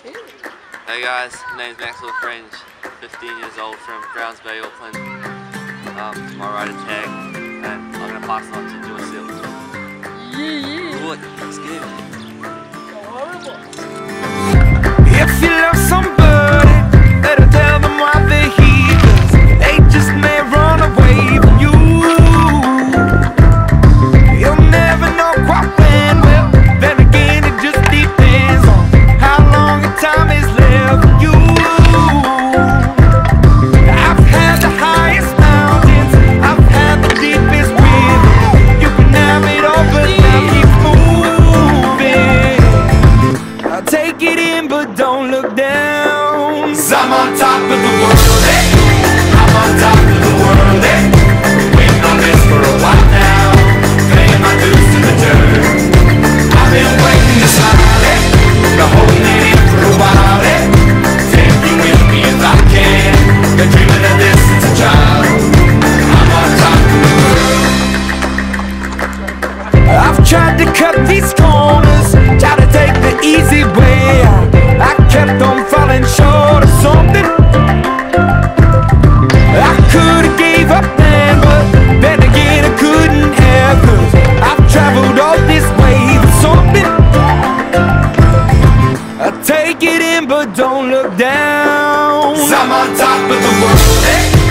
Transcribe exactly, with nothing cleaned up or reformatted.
Hey guys, my name's Maxwell Fringe, fifteen years old from Browns Bay, Auckland. Um, it's my rider tag, and I'm going to pass it on to Joy Seal. Yeah, yeah. Look, let's get it. If you love somebody, better tell them why they're here, 'cause they just may run away from you. You'll never know quite when, well, then again it just depends on how long the time is left for you. I've had the highest mountains, I've had the deepest rivers. You can have it all, but now keep moving. I'll take it in, but don't look down. 'Cause I'm on top of the world, eh? I'm on top of the world, eh? Waiting on this for a while now, paying my dues to the dirt. I've been waiting to smile, eh? Been holding it in for a while, eh? Take you with me if I can. Been dreaming of this since a child. I'm on top of the world. I've tried to cut these corners, tried to take the easy way out. I kept on falling short of something. I could've gave up then, but then again I couldn't have, 'cause I've traveled all this way for something. I take it in, but don't look down. 'Cause I'm on top of the world, eh?